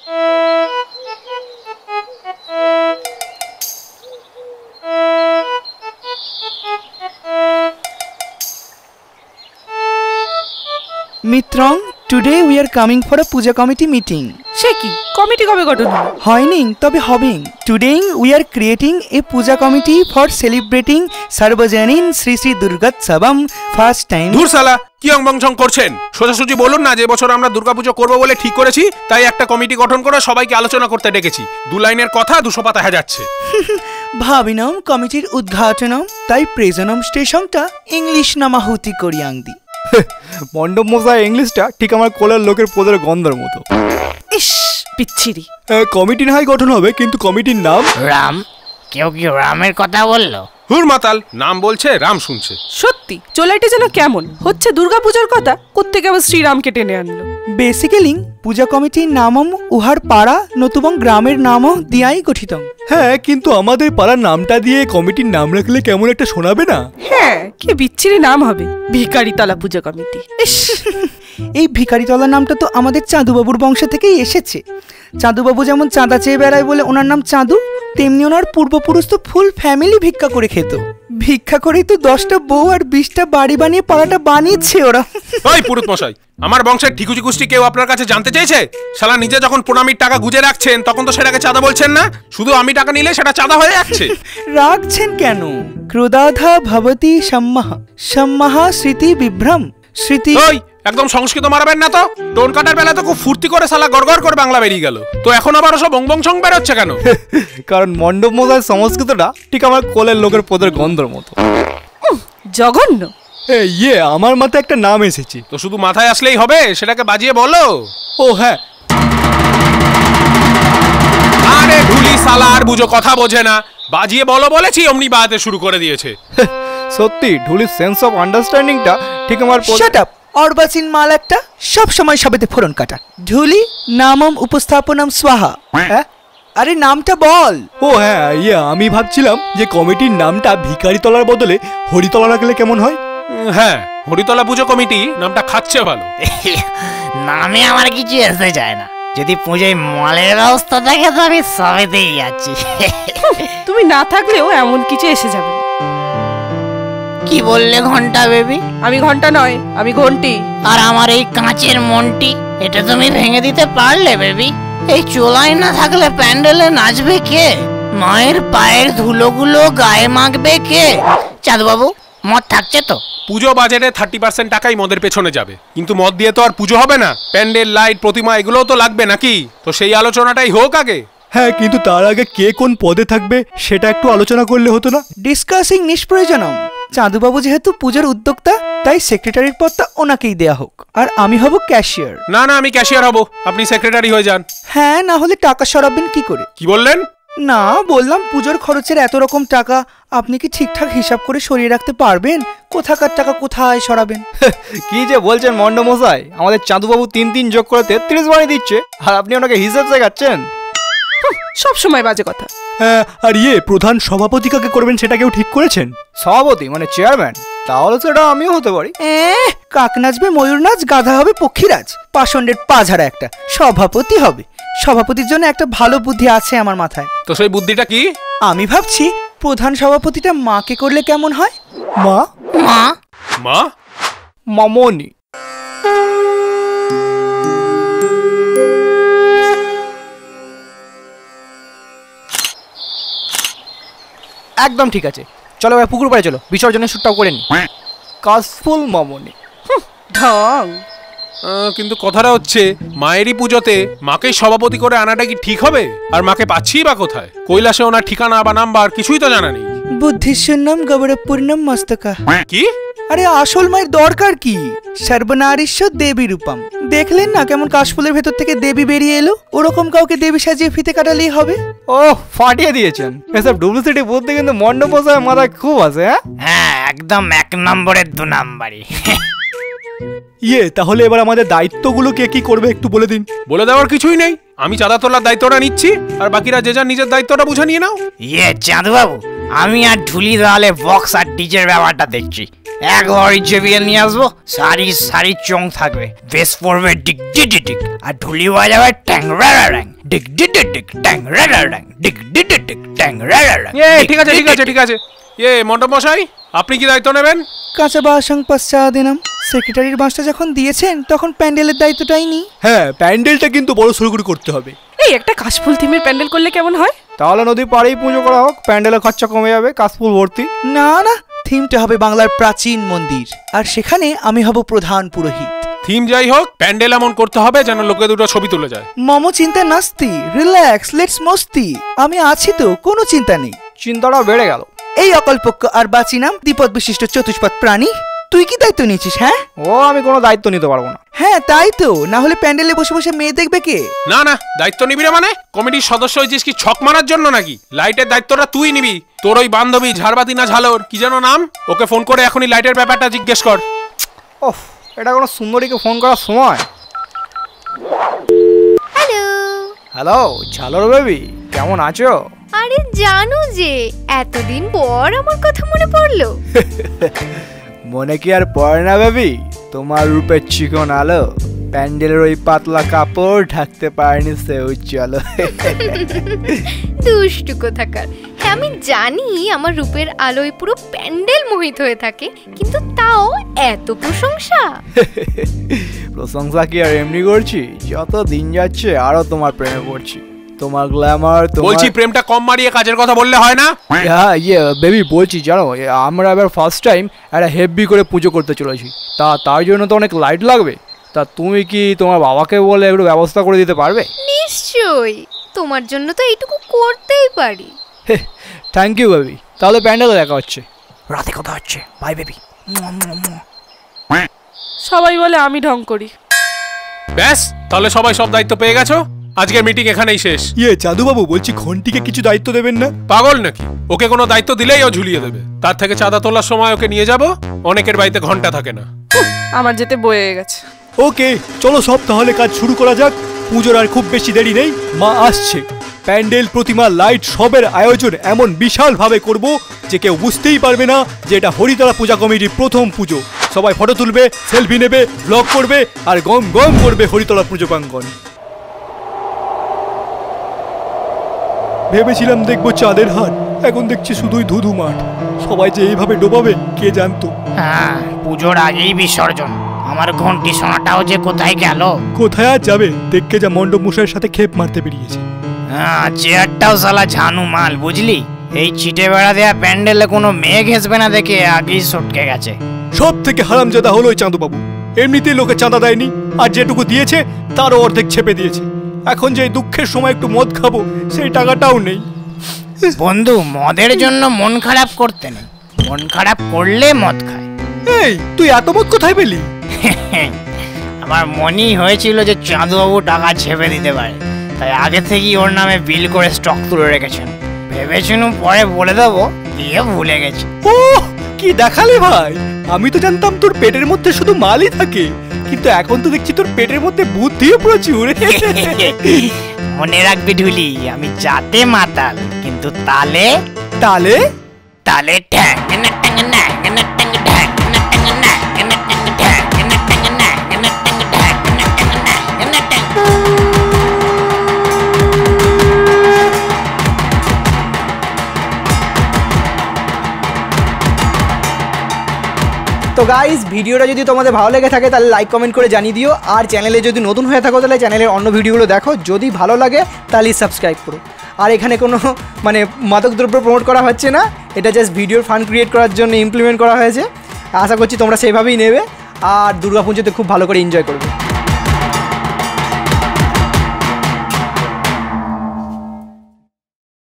Mitrong, today we are coming for a Puja committee meeting. সে কি committee কবে গঠন হলো? হয়নি তবে হবেন। Today we are creating a Puja committee for celebrating Sarvajanin Sri Sri Durga Sabam first time. ধুর শালা কি অংবংশং করছেন? সোজাসুজি বলুন না যে বছর আমরা দুর্গা পুজো করব বলে ঠিক করেছি, তাই একটা কমিটি গঠন করে সবাইকে আলোচনা করতে ডেকেছি। দু লাইনের কথা 200 পাতা হয়ে যাচ্ছে। ভাবিনাম কমিটির উদ্ঘাটনম তাই প্রেজনম স্টেশনটা ইংলিশ নামাহুতি করি আংদি। মণ্ডপ মশাই ইংলিশটা ঠিক আমার কোলের লোকের পোদের গন্ধের মতো। ইস পিচ্ছিরি। কমিটি না হয় গঠন হবে, কিন্তু কমিটির নাম রাম। কেউ কি রামের কথা বললো? হুর মাতাল, নাম বলছে রাম শুনছে। সত্যি চোলাইটা যেন কেমন হচ্ছে, দুর্গা পূজার কথা কোত্থেকে আবার শ্রীরামকে টেনে আনলো। বেসিক্যালি পূজা কমিটির নামম উহার পাড়া নতুবং গ্রামের নামও দিয়াই গঠিত। হ্যাঁ, কিন্তু আমাদের পাড়ার নামটা দিয়ে কমিটির নাম রাখলে কেমন একটা শোনাবে না? হ্যাঁ, কি বিচ্ছিরি নাম হবে, ভিখারিতলা পূজা কমিটি। এই ভিখারিতলা নামটা তো আমাদের চাঁদুবাবুর বংশ থেকেই এসেছে। চাঁদুবাবু যেমন চাঁদা চেয়ে বেড়ায় বলে ওনার নাম চাঁদু, তেমনি ওনার পূর্বপুরুষ তো ফুল ফ্যামিলি ভিক্ষা করে খেত। ভিক্ষা করেই তো 10টা বউ আর 20টা বাড়ি বানিয়ে পাড়াটা বানিয়েছে ওরা। ওই পুরুত মশাই, আমার বংশের ঠিকুজি কুষ্টি কেউ আপনার কাছে জানতে চেয়েছে? শালা নিজে যখন প্রণামীর টাকা গুজে রাখছেন তখন তো সেটাকে চাঁদা বলছেন না, শুধু আমি টাকা নিলে সেটা চাঁদা হয়ে যাচ্ছে। রাখছেন কেন? ক্রোধাধা ভবতি সম্মাহ সম্মাহ স্মৃতি বিভ্রম স্মৃতি। ওই একদম সংস্কৃত মারাবেন না তো, টোন কাটার বেলা তো খুব ফুর্তি করে শালা গড়গড় করে বাংলা বেরিয়ে গেল, তো এখন আবার সব বংবংসং বেরোচ্ছে কেন? কারণ মণ্ডপ মশাই সংস্কৃতটা ঠিক আমার কোলের লোকের পোদের গন্ধের মতো। জঘন্য। আমার মাথায় একটা নাম এসেছে। তো শুধু মাথায় আসলেই হবে? সেটাকে বাজিয়ে বলো। ও হ্যাঁ, আরে ঢুলি শালা আর বুঝো কথা বোঝে না, বাজিয়ে বলো বলেছি অমনি বাজাতে শুরু করে দিয়েছে। সত্যি ঢুলির সেন্স অফ আন্ডারস্ট্যান্ডিংটা ঠিক আমার। শাট আপ, অর্বাচীন মাল একটা, সব সময় সবেতে ফোরন কাটা। ঢুলি নামম উপস্থাপনম স্বাহা। হ্যাঁ, আরে নামটা বল। ও হ্যাঁ, আমি ভাবছিলাম যে কমিটির নামটা ভিখারিতলার বদলে হরিতলা রাখলে কেমন হয়। হ্যাঁ, হরিতলা পুজো কমিটি নামটা খাচ্ছে ভালো। নামে আমার কিছু এসে যায় না, যদি পুজোয় মালের ব্যবস্থা থাকে তো আমি সবেতেই যাচ্ছি। তুমি না থাকলেও এমন কিছু এসে যাবে না। কি বললে ঘন্টা বেবি? আমি ঘন্টা নয়, আমি ঘন্টি। আর আমার এই কাঁচের মনটি, এটা তুমি ভেঙে দিতে পারলে বেবি? এই চোলাই না থাকলে প্যান্ডেলে নাচবে কে? মায়ের পায়ের ধুলোগুলো গায়ে মাখবে কে? চাঁদবাবু, মদ থাকছে তো? পুজো বাজেটে 30% টাকাই মদের পেছনে যাবে, কিন্তু মদ দিয়ে তো আর পুজো হবে না। প্যান্ডেল, লাইট, প্রতিমা এগুলোও তো লাগবে নাকি? তো সেই আলোচনাটাই হোক আগে। হ্যাঁ, কিন্তু তার আগে কে কোন পদে থাকবে সেটা একটু আলোচনা করলে হতো না? ডিসকাসিং নিষ্প্রয়োজনম। চাঁদুবাবু যেহেতু পুজোর উদ্যোক্তা, তাই সেক্রেটারির পদটা ওনাকেই দেয়া হোক, আর আমি হব ক্যাশিয়ার। না না, আমি ক্যাশিয়ার হব, আপনি সেক্রেটারি হয়ে যান। হ্যাঁ, না হলে টাকা সরাবেন কি করে? কি বললেন? না, বললাম পুজোর খরচের এত রকম টাকা আপনি কি ঠিকঠাক হিসাব করে সরিয়ে রাখতে পারবেন? কোথাকার টাকা কোথায় সরাবেন? কি যে বলছেন মণ্ডপ মশাই, আমাদের চাঁদুবাবু 3 যোগ করে 33 বানিয়ে দিচ্ছে, আর আপনি ওনাকে হিসাব শেখাচ্ছেন। সব সময় বাজে কথা। হ্যাঁ, আর প্রধান সভাপতি কাকে করবেন সেটা কেউ ঠিক করেছেন? সভাপতি মানে চেয়ারম্যান? তাহলে সেটা আমিও হতে পারি। কাক নাচবে ময়ূর নাচ, গাধা হবে পক্ষীরাজ, পাষণ্ডের পাঝাড়া একটা সভাপতি হবে। সভাপতির জন্য একটা ভালো বুদ্ধি আছে আমার মাথায়। তো সেই বুদ্ধিটা কি? আমি ভাবছি প্রধান সভাপতিটা মাকে করলে কেমন হয়? মা? মা? মা? মামনি। একদম ঠিক আছে, চলো এবার পুকুর পাড়ে চলো, বিসর্জনের শুটটাও করে নি। কাশফুল মামনি। ঢং। কিন্তু কথাটা হচ্ছে, মায়েরই পুজোতে মাকে সভাপতি করে আনাটা কি ঠিক হবে? আর মাকে পাচ্ছি বা কোথায়? কৈলাসে ওনার ঠিকানা বা নাম্বার কিছুই তো জানা নেই। বুদ্ধিশূন্যম গৌরবপূর্ণম মস্তকা। কি? আরে আসল মায়ের দরকার কি? সর্বনারীশ্ব দেবী রূপম। দেখলেন না কেমন কাশফুলের ভেতর থেকে দেবী বেরিয়ে এলো? ওরকম কাউকে দেবী সাজিয়ে ফিতে কাটালেই হবে। ও, ফাটিয়ে দিয়েছেন। এসব ডুপ্লিসিটি বুদ্ধি কিন্তু মণ্ডপ মশাই মাথায় খুব আছে। হ্যাঁ, একদম 1 নম্বরের 2 নাম্বারই। তাহলে এবার আমাদের দায়িত্বগুলো কে কি করবে একটু বলে দিন। বলে দেওয়ার কিছুই নেই, আমি চাঁদা তোলার দায়িত্বটা নিচ্ছি, আর বাকিরা যে যার নিজের দায়িত্বটা বুঝে নিয়ে নাও। চাঁদবাবু, আমি আর ঢুলি তাহলে বক্স আর ডিজের ব্যাপারটা দেখছি। এক ভরি জেবিএল নিয়ে আসবো, সারি সারি চং থাকবে, বেস পড়বে ডিক ডিক, আর ঢুলি বাজাবে ট্যাং রারাং, ডিক ডিক ট্যাং রারাং, ডিক ডিক ট্যাং রারাং। ঠিক আছে ঠিক আছে ঠিক আছে। মণ্ডপ মশাই, আপনি কি দায়িত্ব নেবেন? কাঁচা বাসং পশ্চাদিনাম। সেক্রেটারির বাসটা যখন দিয়েছেন তখন প্যান্ডেলের দায়িত্বটাই নি। হ্যাঁ, প্যান্ডেলটা কিন্তু বড় সড়ো করতে হবে। এই একটা কাশফুল থিমের প্যান্ডেল করলে কেমন হয়? তাহলে নদীর পাড়েই পুজো করা হোক, প্যান্ডেলের খরচা কমে যাবে, কাশফুল ভর্তি। না না, থিমটা হবে বাংলার প্রাচীন মন্দির, আর সেখানে আমি হব প্রধান পুরোহিত। থিম যাই হোক, প্যান্ডেল এমন করতে হবে যেন লোকে দুটো ছবি তুলে যায়। মম চিন্তা নাস্তি, রিল্যাক্স, লেটস মস্তি। আমি আছি তো, কোনো চিন্তা নেই। চিন্তাটা বেড়ে গেল। এই অকল্পক্ষ আর বাঁচি নাম দ্বিপদ বিশিষ্ট চতুষ্পদ প্রাণী। তুই কি দায়িত্ব নিয়েছিস? হ্যাঁ, ও আমি কোনো দায়িত্ব নিতে পারবো না। হ্যাঁ তাই তো, না হলে প্যান্ডেলে বসে বসে মেয়ে দেখবে কে? না না, দায়িত্ব নিবি না মানে? কমিটির সদস্য হয়েছিস কি ছক মারার জন্য নাকি? লাইটের দায়িত্বটা তুই নিবি। তোর ওই বান্ধবী ঝাড়বাতি না ঝালর কি যেন নাম, ওকে ফোন করে এখনই লাইটের ব্যাপারটা জিজ্ঞেস কর। ওহ, এটা কোনো সুন্দরীকে ফোন করার সময়? হ্যালো হ্যালো ঝালর বেবি, কেমন আছো? আরে জানো যে এতদিন পর আমার কথা মনে পড়লো। মনে কি আর পড়ে না বেবি? তোমার রূপের চিকন আলো প্যান্ডেলের ওই পাতলা কাপড় ঢাকতে পারেনি সে উজ্জ্বলো। দুষ্টু কোথাকার। হ্যাঁ আমি জানি আমার রূপের আলোয় পুরো প্যান্ডেল মোহিত হয়ে থাকে, কিন্তু তাও এত প্রশংসা। প্রশংসা কি আর এমনি করছি, যত দিন যাচ্ছে আরো তোমার প্রেমে পড়ছি। তোমার গ্ল্যামার, বলছি প্রেমটা কম মারিয়ে কাজের কথা বললে হয় না? হ্যাঁ বেবি বলছি, জানো আমরা এবার ফার্স্ট টাইম একটা হেভি করে পুজো করতে চলেছি, তার জন্য তো অনেক লাইট লাগবে। তা তুমি কি তোমার বাবাকে বলে একটু ব্যবস্থা করে দিতে পারবে? নিশ্চয়ই, তোমার জন্য তো এইটুকু করতেই পারি। Thank you baby. তাহলে প্যান্ডেলে দেখা হচ্ছে, রাতে কথা হচ্ছে। Bye baby. সবাই বলে আমি ঢং করি। ব্যাস, তাহলে সবাই সব দায়িত্ব পেয়ে গেছো। আজকের মিটিং এখানেই শেষ। চাঁদু বাবু, বলছি ঘন্টিকে কিছু দায়িত্ব দেবেন না? পাগল নাকি? ওকে কোনো দায়িত্ব দিলেই ও ঝুলিয়ে দেবে। তার থেকে চাঁদা তোলার সময় ওকে নিয়ে যাব। অনেকের বাড়িতে ঘন্টা থাকে না। আমার যেতে বয়ে গেছে। ওকে চলো সব তাহলে কাজ শুরু করা যাক। পুজোর আর খুব বেশি দেরি নেই, মা আসছে। প্যান্ডেল, প্রতিমা, লাইট সবের আয়োজন এমন বিশাল ভাবে করব যে কেউ বুঝতেই পারবে না যে এটা হরিতলা পূজা কমিটির প্রথম পুজো। সবাই ফটো তুলবে, সেলফি নেবে, ব্লগ করবে আর গম গম করবে হরিতলা পুজো প্রাঙ্গণ। ভেবেছিলাম দেখবো চাঁদের হাট, এখন দেখছি শুধুই ধুধু মাঠ। সবাই যে এইভাবে ডোবাবে কে জানতো। হ্যাঁ, পুজোর আগেই বিসর্জন। আমার ঘন্টি সোনাটাও যে কোথায় গেল? কোথায় আর যাবে, দেখকে যা মণ্ডপ মশাইয়ের সাথে খেপ মারতে বেরিয়েছে। হ্যাঁ, চেয়ারটাও সালা ঝানু মাল, বুঝলি? এই চিটে বেড়া দেয়া প্যান্ডেলে কোনো মেয়ে ঘেসবে না দেখে আগেই সটকে গেছে। সব থেকে হারামজাদা হলো ওই চাঁদু বাবু। এমনিতেই লোকে চাঁদা দেয়নি, আর যেটুকু দিয়েছে তারও অর্ধেক ছেপে দিয়েছে। এখন যে দুঃখের সময় একটু মদ খাবো সেই টাকাটাও নেই। বন্ধু, মদের জন্য মন খারাপ করতে নেই, মন খারাপ করলে মদ খায়। এই তুই এত মদ কোথায় পেলি? আমার মনেই হয়েছিল যে চাঁদুবাবু টাকা ছেপে দিতে পারে, তাই আগে থেকেই ওর নামে বিল করে স্টক তুলে রেখেছেন। ভেবেছিলাম পরে বলে দেবো, দিয়ে ভুলে গেছি। ও কি দেখালে ভাই, আমি তো জানতাম তোর পেটের মধ্যে শুধু মালই থাকে, কিন্তু এখন তো দেখছি তোর পেটের মধ্যে বুদ্ধিও প্রচুর। মনে রাখবি ঢুলি, আমি জাতে মাতাল, কিন্তু তালে তালে তালে ঠ্যাং তো গাইস, ভিডিওটা যদি তোমাদের ভালো লেগে থাকে তাহলে লাইক কমেন্ট করে জানিয়ে দিও। আর চ্যানেলে যদি নতুন হয়ে থাকো তাহলে চ্যানেলের অন্য ভিডিওগুলো দেখো। যদি ভালো লাগে তাহলে সাবস্ক্রাইব করো। আর এখানে কোনো মাদকদ্রব্য প্রমোট করা হচ্ছে না, এটা জাস্ট ভিডিওর ফান ক্রিয়েট করার জন্য ইমপ্লিমেন্ট করা হয়েছে। আশা করছি তোমরা সেইভাবেই নেবে আর দুর্গাপুজোতে খুব ভালো করে এনজয় করবে।